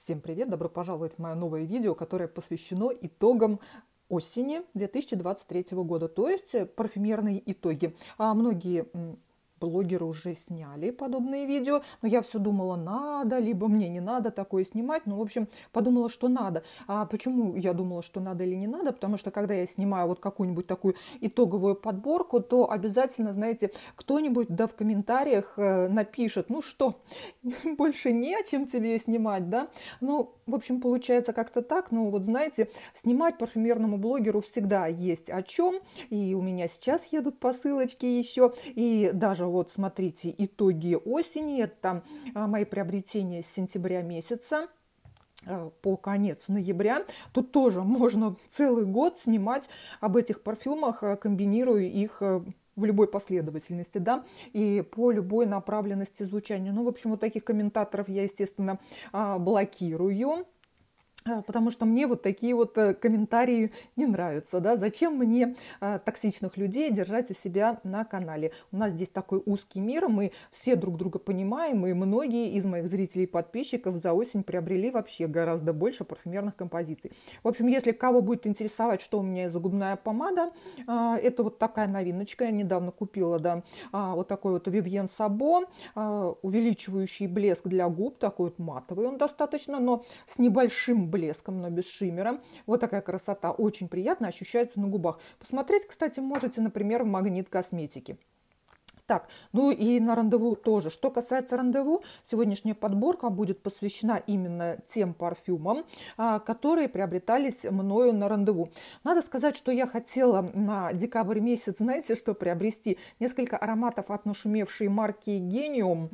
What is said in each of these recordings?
Всем привет! Добро пожаловать в мое новое видео, которое посвящено итогам осени 2023 года, то есть парфюмерные итоги. Многие блогеры уже сняли подобные видео, но я все думала, надо, либо мне не надо такое снимать. Ну, в общем, подумала, что надо. А почему я думала, что надо или не надо? Потому что, когда я снимаю вот какую-нибудь такую итоговую подборку, то обязательно, знаете, кто-нибудь да в комментариях напишет, ну что, больше не о чем тебе снимать, да? Ну, в общем, получается как-то так. Ну, вот знаете, снимать парфюмерному блогеру всегда есть о чем. И у меня сейчас едут посылочки еще. И даже вот смотрите, итоги осени. Это мои приобретения с сентября месяца по конец ноября. Тут тоже можно целый год снимать об этих парфюмах, комбинируя их в любой последовательности, да, и по любой направленности звучания. Ну, в общем, вот таких комментаторов я, естественно, блокирую. Потому что мне вот такие вот комментарии не нравятся, да, зачем мне токсичных людей держать у себя на канале. У нас здесь такой узкий мир, мы все друг друга понимаем, и многие из моих зрителей и подписчиков за осень приобрели вообще гораздо больше парфюмерных композиций. В общем, если кого будет интересовать, что у меня за губная помада, это вот такая новиночка, я недавно купила, да, вот такой вот Vivienne Sabo, увеличивающий блеск для губ, такой вот матовый он достаточно, но с небольшим блеском, но без шиммера. Вот такая красота, очень приятно ощущается на губах. Посмотреть, кстати, можете, например, в Магнит Косметики. Так, ну и на рандеву тоже. Что касается рандеву, сегодняшняя подборка будет посвящена именно тем парфюмам, которые приобретались мною на рандеву. Надо сказать, что я хотела на декабрь месяц, знаете, что приобрести? Несколько ароматов от нашумевшей марки Genium.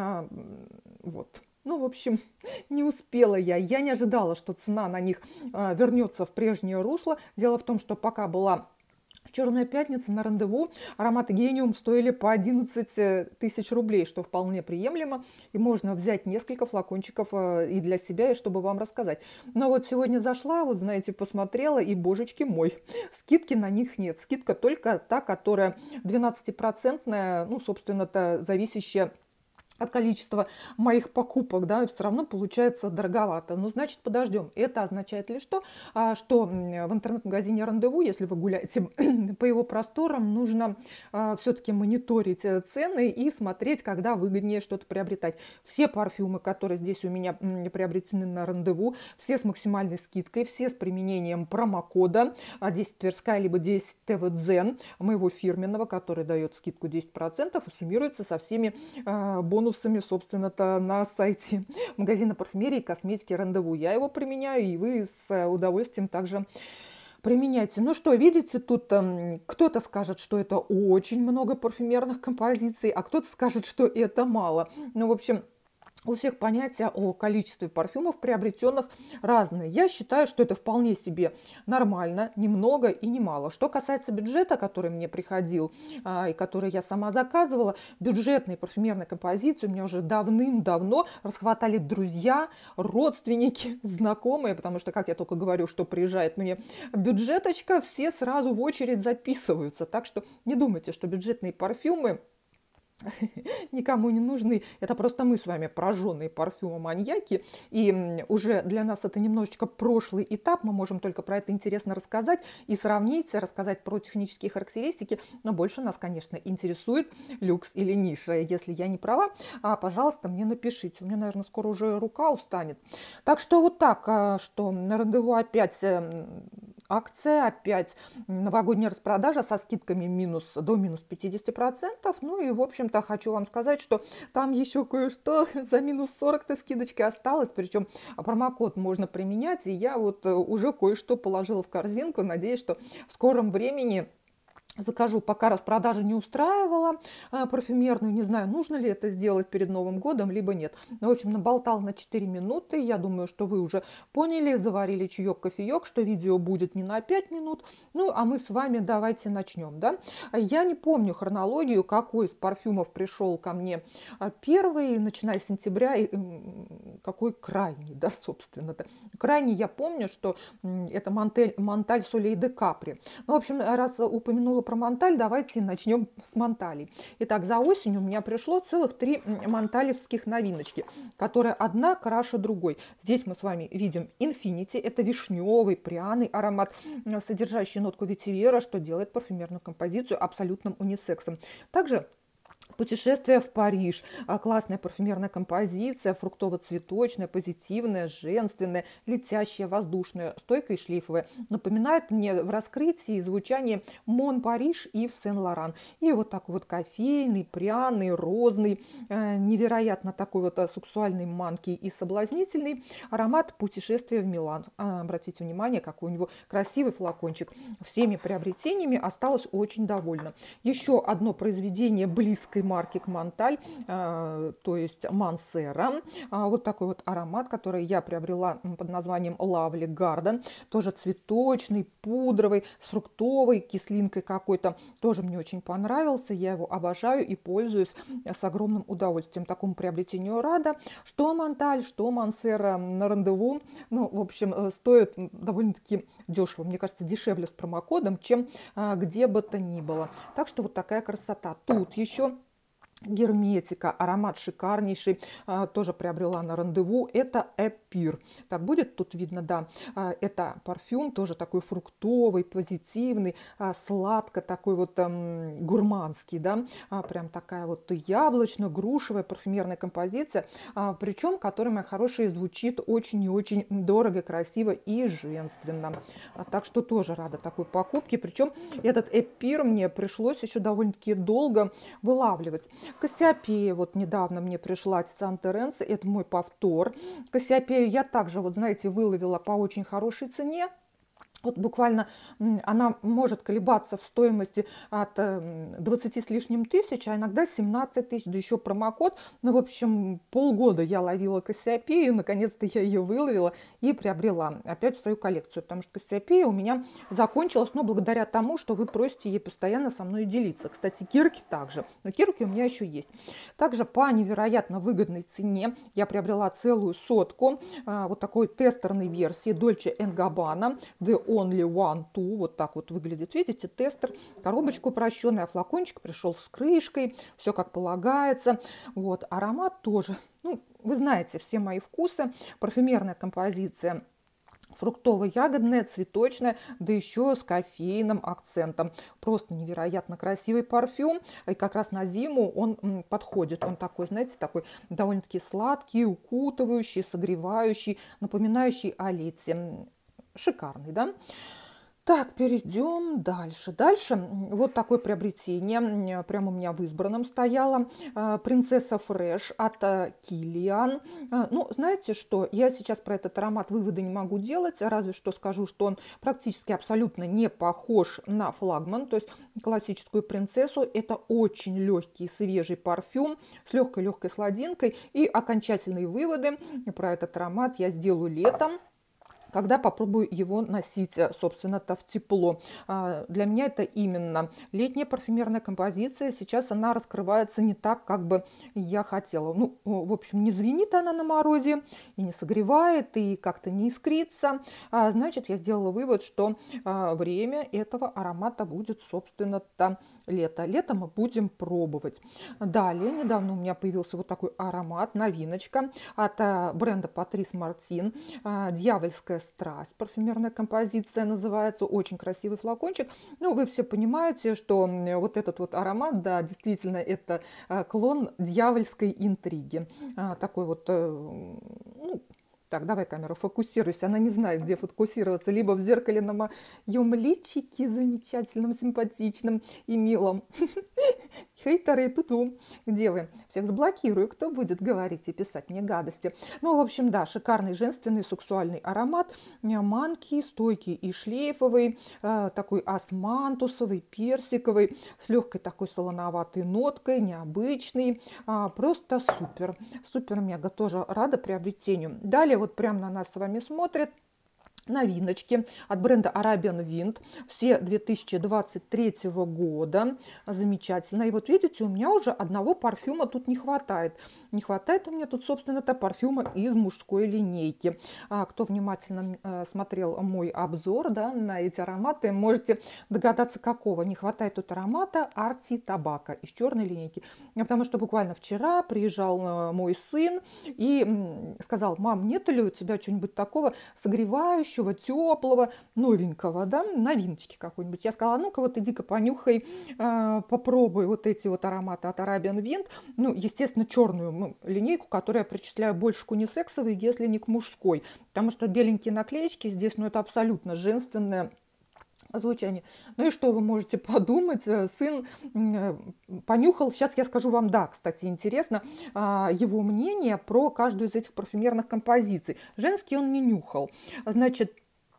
Вот. Ну, в общем, не успела я. Я не ожидала, что цена на них вернется в прежнее русло. Дело в том, что пока была Черная пятница на рандеву, ароматы Genium стоили по 11 тысяч рублей, что вполне приемлемо. И можно взять несколько флакончиков и для себя, и чтобы вам рассказать. Но вот сегодня зашла, вот знаете, посмотрела, и, божечки мой, скидки на них нет. Скидка только та, которая 12%, ну, собственно-то, зависящая от количества моих покупок, да, все равно получается дороговато. Ну, значит, подождем. Это означает ли что? Что в интернет-магазине Рандеву, если вы гуляете по его просторам, нужно все-таки мониторить цены и смотреть, когда выгоднее что-то приобретать. Все парфюмы, которые здесь у меня приобретены на Рандеву, все с максимальной скидкой, все с применением промокода 10 Тверская, либо 10 ТВ Дзен, моего фирменного, который дает скидку 10% и суммируется со всеми бонусами, собственно-то, на сайте магазина парфюмерии и косметики Рандеву. Я его применяю, и вы с удовольствием также применяйте. Ну что, видите, тут кто-то скажет, что это очень много парфюмерных композиций, а кто-то скажет, что это мало. Ну, в общем, у всех понятия о количестве парфюмов приобретенных разные. Я считаю, что это вполне себе нормально, ни много и ни мало. Что касается бюджета, который мне приходил и который я сама заказывала, бюджетные парфюмерные композиции у меня уже давным-давно расхватали друзья, родственники, знакомые, потому что, как я только говорю, что приезжает мне бюджеточка, все сразу в очередь записываются. Так что не думайте, что бюджетные парфюмы никому не нужны. Это просто мы с вами прожженные парфюмы-маньяки. И уже для нас это немножечко прошлый этап. Мы можем только про это интересно рассказать и сравнить, рассказать про технические характеристики. Но больше нас, конечно, интересует люкс или ниша. Если я не права, пожалуйста, мне напишите. У меня, наверное, скоро уже рука устанет. Так что вот так, что на рандеву опять акция, опять новогодняя распродажа со скидками до минус 50%. Ну и, в общем-то, хочу вам сказать, что там еще кое-что за минус 40-то скидочки осталось. Причем промокод можно применять. И я вот уже кое-что положила в корзинку. Надеюсь, что в скором времени закажу. Пока распродажа не устраивала парфюмерную. Не знаю, нужно ли это сделать перед Новым годом, либо нет. Но, в общем, наболтал на 4 минуты. Я думаю, что вы уже поняли, заварили чаек, кофеек, что видео будет не на 5 минут. Ну, а мы с вами давайте начнем, да? Я не помню хронологию, какой из парфюмов пришел ко мне первый, начиная с сентября, какой крайний, да, собственно-то. Крайний я помню, что это Монталь Солей де Капри. Ну, в общем, раз упомянула про Монталь, давайте начнем с Монталей. Итак, за осень у меня пришло целых 3 монталевских новиночки, которые одна краше другой. Здесь мы с вами видим Infinity, это вишневый, пряный аромат, содержащий нотку ветивера, что делает парфюмерную композицию абсолютным унисексом. Также «Путешествие в Париж». Классная парфюмерная композиция, фруктово-цветочная, позитивная, женственная, летящая, воздушная, стойкая и шлейфовая. Напоминает мне в раскрытии и звучании Мон Париж и в Сен-Лоран. И вот такой вот кофейный, пряный, розный, невероятно такой вот сексуальный, манкий и соблазнительный аромат «Путешествие в Милан». Обратите внимание, какой у него красивый флакончик. Всеми приобретениями осталась очень довольна. Еще одно произведение близкой марки к Монталь, то есть Мансера. Вот такой вот аромат, который я приобрела под названием Lovely Garden. Тоже цветочный, пудровый, с фруктовой кислинкой какой-то. Тоже мне очень понравился. Я его обожаю и пользуюсь с огромным удовольствием. Такому приобретению рада. Что Монталь, что Мансера на рандеву. Ну, в общем, стоит довольно-таки дешево. Мне кажется, дешевле с промокодом, чем где бы то ни было. Так что вот такая красота. Тут еще Герметика, аромат шикарнейший, тоже приобрела на рандеву, это Эпир. Так, будет тут видно, да, это парфюм, тоже такой фруктовый, позитивный, сладко такой вот гурманский, да, прям такая вот яблочно-грушевая парфюмерная композиция, причем, которая, моя хорошая, звучит очень и очень дорого, красиво и женственно. Так что тоже рада такой покупке, причем этот Эпир мне пришлось еще довольно-таки долго вылавливать. Кассиопея, вот недавно мне пришла Тициан Теренс, это мой повтор. Кассиопею я также, вот знаете, выловила по очень хорошей цене. Вот буквально она может колебаться в стоимости от 20 с лишним тысяч, а иногда 17 тысяч, да еще промокод. Ну, в общем, полгода я ловила Кассиопею, наконец-то я ее выловила и приобрела опять в свою коллекцию, потому что Кассиопея у меня закончилась, но благодаря тому, что вы просите ей постоянно со мной делиться. Кстати, кирки также, но кирки у меня еще есть. Также по невероятно выгодной цене я приобрела целую сотку вот такой тестерной версии Dolce & Gabbana The Only One Two, вот так вот выглядит, видите, тестер, коробочка упрощенная, флакончик пришел с крышкой, все как полагается, вот, аромат тоже, ну, вы знаете все мои вкусы, парфюмерная композиция, фруктово-ягодная, цветочная, да еще с кофейным акцентом. Просто невероятно красивый парфюм. И как раз на зиму он подходит. Он такой, знаете, такой довольно-таки сладкий, укутывающий, согревающий, напоминающий о лете. Шикарный, да? Так, перейдем дальше. Дальше вот такое приобретение, прямо у меня в избранном стояло. Принцесса Фреш от Килиан. Ну, знаете что, я сейчас про этот аромат выводы не могу делать, разве что скажу, что он практически абсолютно не похож на флагман, то есть классическую принцессу. Это очень легкий, свежий парфюм с легкой-легкой сладинкой. И окончательные выводы про этот аромат я сделаю летом, когда попробую его носить, собственно-то, в тепло. Для меня это именно летняя парфюмерная композиция. Сейчас она раскрывается не так, как бы я хотела. Ну, в общем, не звенит она на морозе, и не согревает, и как-то не искрится. Значит, я сделала вывод, что время этого аромата будет, собственно-то, лето. Лето мы будем пробовать. Далее, недавно у меня появился вот такой аромат, новиночка от бренда Патрис Мартин. Дьявольская страсть. Парфюмерная композиция называется. Очень красивый флакончик. Ну, вы все понимаете, что вот этот вот аромат, да, действительно, это клон дьявольской интриги. Такой вот, ну, так, давай камеру, фокусируйся. Она не знает, где фокусироваться. Либо в зеркале на моем личике замечательном, симпатичном и милом. Хейтеры, туту. Где вы? Всех заблокирую. Кто будет говорить и писать мне гадости? Ну, в общем, да, шикарный женственный сексуальный аромат. Манкий, стойкий и шлейфовый. Такой османтусовый, персиковый. С легкой такой солоноватой ноткой. Необычный. Просто супер. Супер мега. Тоже рада приобретению. Далее вот прямо на нас с вами смотрит Новиночки от бренда Arabian Wind, все 2023 года, замечательно. И вот видите, у меня уже одного парфюма тут не хватает. Не хватает у меня тут, собственно-то, парфюма из мужской линейки. Кто внимательно смотрел мой обзор, да, на эти ароматы, можете догадаться, какого. Не хватает тут аромата Arti Tobacco из черной линейки. Потому что буквально вчера приезжал мой сын и сказал: мам, нет ли у тебя чего-нибудь такого согревающего, теплого, новенького, да, новиночки какой-нибудь. Я сказала: ну-ка вот иди-ка понюхай, попробуй вот эти вот ароматы от Arabian Wind. Ну, естественно, черную линейку, которую я причисляю больше к унисексовой, если не к мужской. Потому что беленькие наклеечки здесь, ну, это абсолютно женственное звучание. Ну и что вы можете подумать? Сын понюхал. Сейчас я скажу вам, да, кстати, интересно, его мнение про каждую из этих парфюмерных композиций. Женский он не нюхал. Значит,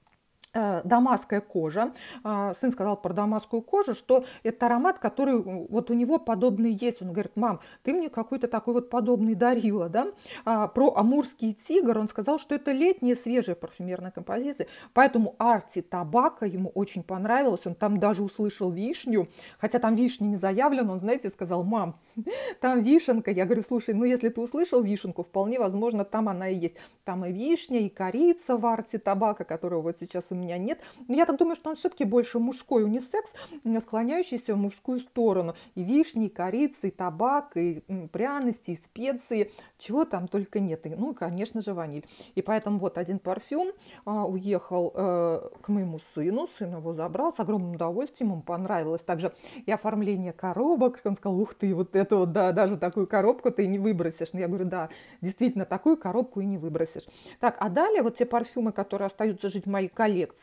дамасская кожа. Сын сказал про дамасскую кожу, что это аромат, который вот у него подобный есть. Он говорит: мам, ты мне какой-то такой вот подобный дарила, да? Про амурский тигр он сказал, что это летняя свежая парфюмерная композиция, поэтому Arti Tobacco ему очень понравилось. Он там даже услышал вишню, хотя там вишня не заявлена. Он, знаете, сказал: мам, там вишенка. Я говорю: слушай, ну если ты услышал вишенку, вполне возможно, там она и есть. Там и вишня, и корица в Arti Tobacco, которого вот сейчас у меня нет. Но я так думаю, что он все-таки больше мужской унисекс, склоняющийся в мужскую сторону. И вишни, и корица, и табак, и пряности, и специи, чего там только нет. И, ну, конечно же, ваниль. И поэтому вот один парфюм уехал к моему сыну. Сын его забрал с огромным удовольствием, ему понравилось. Также и оформление коробок. Он сказал: ух ты, вот это вот, да, даже такую коробку ты и не выбросишь. Но я говорю: да, действительно, такую коробку и не выбросишь. Так, а далее вот те парфюмы, которые остаются жить в моей коллекции.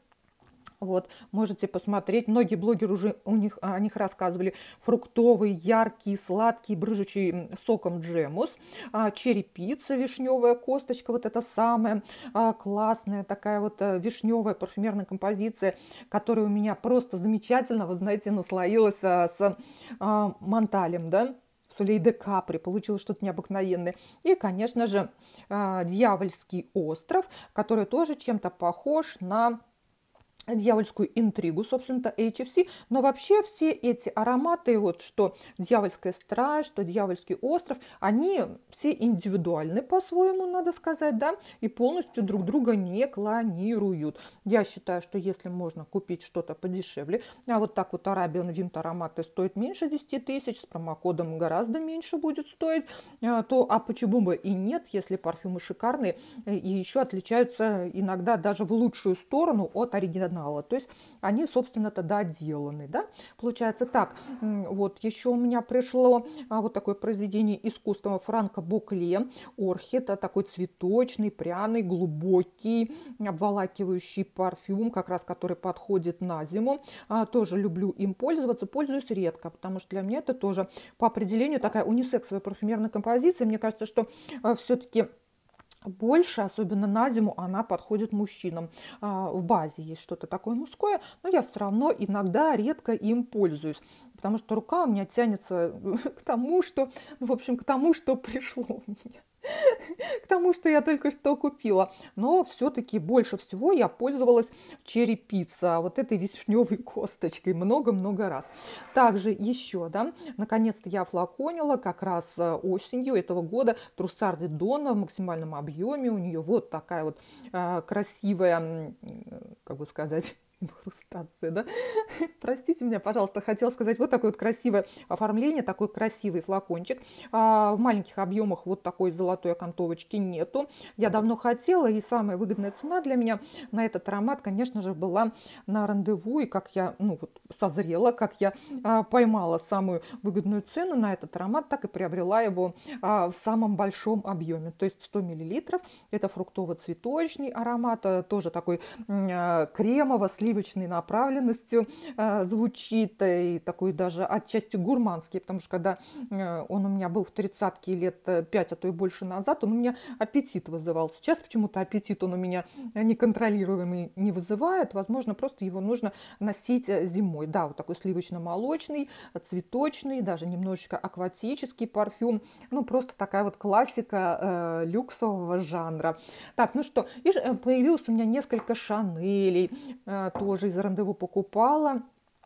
Вот, можете посмотреть. Многие блогеры уже о них рассказывали. Фруктовый, яркий, сладкий, брыжущий соком джемус. Черепица, вишневая косточка. Вот это самая классная такая вот вишневая парфюмерная композиция, которая у меня просто замечательно, вы знаете, наслоилась с Монталем, да? Солей де Капри, получилось что-то необыкновенное. И, конечно же, Дьявольский остров, который тоже чем-то похож на дьявольскую интригу, собственно-то, HFC. Но вообще все эти ароматы, вот что дьявольская страсть, что дьявольский остров, они все индивидуальны по-своему, надо сказать, да, и полностью друг друга не клонируют. Я считаю, что если можно купить что-то подешевле, а вот так вот Arabian Wind ароматы стоят меньше 10 тысяч, с промокодом гораздо меньше будет стоить, то а почему бы и нет, если парфюмы шикарные и еще отличаются иногда даже в лучшую сторону от оригинала. То есть они, собственно-то, доделаны, да? Получается так. Вот еще у меня пришло вот такое произведение искусства Франко Бокле. Орхид, такой цветочный, пряный, глубокий, обволакивающий парфюм, как раз который подходит на зиму. Тоже люблю им пользоваться, пользуюсь редко, потому что для меня это тоже по определению такая унисексовая парфюмерная композиция. Мне кажется, что все-таки больше, особенно на зиму, она подходит мужчинам. В базе есть что-то такое мужское, но я все равно иногда редко им пользуюсь, потому что рука у меня тянется к тому, что, ну, в общем, к тому, что пришло мне. К тому, что я только что купила. Но все-таки больше всего я пользовалась черепица, вот этой вишневой косточкой, много-много раз. Также еще, да, наконец-то я флаконила как раз осенью этого года Trussardi Donna в максимальном объеме. У нее вот такая вот красивая, как бы сказать, инкрустация, да? Простите меня, пожалуйста, хотела сказать, вот такое вот красивое оформление, такой красивый флакончик. В маленьких объемах вот такой золотой окантовочки нету. Я давно хотела, и самая выгодная цена для меня на этот аромат, конечно же, была на рандеву. И как я, ну, вот, созрела, как я поймала самую выгодную цену на этот аромат, так и приобрела его в самом большом объеме. То есть 100 мл. Это фруктово-цветочный аромат, тоже такой кремово-сливочный сливочной направленностью звучит, и такой даже отчасти гурманский, потому что когда он у меня был в 30-ки лет 5, а то и больше назад, он у меня аппетит вызывал. Сейчас почему-то аппетит он у меня неконтролируемый не вызывает. Возможно, просто его нужно носить зимой. Да, вот такой сливочно-молочный, цветочный, даже немножечко акватический парфюм. Ну, просто такая вот классика люксового жанра. Так, ну что, и появилось у меня несколько Шанелей, тоже из Рандеву покупала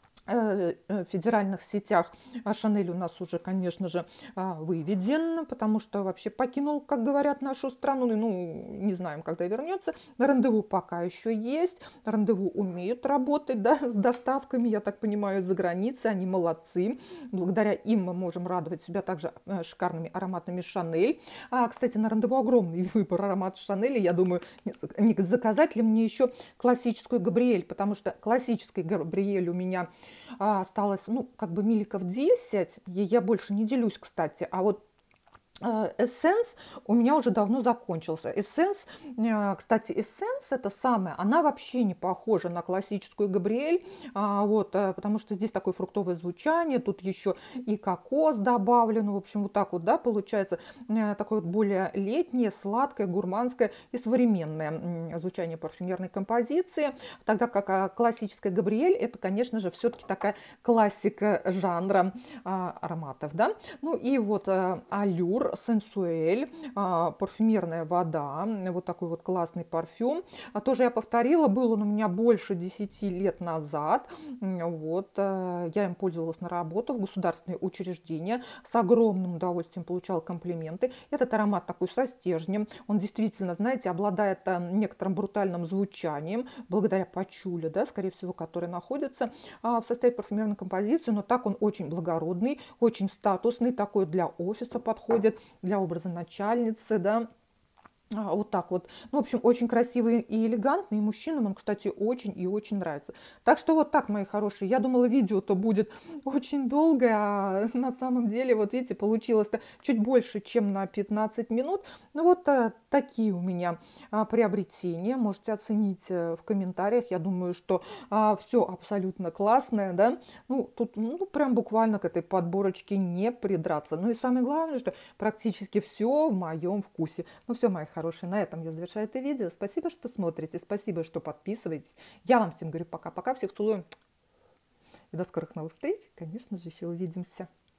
в федеральных сетях. А Шанель у нас уже, конечно же, выведен, потому что вообще покинул, как говорят, нашу страну. Ну, не знаем, когда вернется. Рандеву пока еще есть. Рандеву умеют работать, да, с доставками, я так понимаю, из-за границы. Они молодцы. Благодаря им мы можем радовать себя также шикарными ароматами Шанель. Кстати, на Рандеву огромный выбор ароматов Шанель. Я думаю, не заказать ли мне еще классическую Габриэль, потому что классической Габриэль у меня осталось, ну, как бы милликов 10, и я больше не делюсь, кстати, а вот эссенс у меня уже давно закончился. Эссенс, кстати, эссенс это самое, она вообще не похожа на классическую Габриэль, вот, потому что здесь такое фруктовое звучание, тут еще и кокос добавлен, в общем, вот так вот, да, получается такое вот более летнее, сладкое, гурманское и современное звучание парфюмерной композиции, тогда как классическая Габриэль это, конечно же, все-таки такая классика жанра ароматов, да. Ну и вот Allure Sensuelle, парфюмерная вода, вот такой вот классный парфюм. Тоже я повторила, был он у меня больше 10 лет назад. Вот, я им пользовалась на работу в государственные учреждения, с огромным удовольствием получала комплименты. Этот аромат такой со стержнем, он действительно, знаете, обладает некоторым брутальным звучанием, благодаря пачуле, да, скорее всего, который находится в составе парфюмерной композиции, но так он очень благородный, очень статусный, такой для офиса подходит, для образа начальницы, да. Вот так вот. Ну, в общем, очень красивый и элегантный. И мужчинам он, кстати, очень и очень нравится. Так что вот так, мои хорошие. Я думала, видео-то будет очень долгое, а на самом деле, вот видите, получилось-то чуть больше, чем на 15 минут. Ну, вот такие у меня приобретения. Можете оценить в комментариях. Я думаю, что все абсолютно классное, да. Ну, тут, ну, прям буквально к этой подборочке не придраться. Ну, и самое главное, что практически все в моем вкусе. Ну, все, мои хорошие. На этом я завершаю это видео. Спасибо, что смотрите, спасибо, что подписываетесь. Я вам всем говорю пока-пока, всех целую. И до скорых новых встреч. Конечно же, еще увидимся.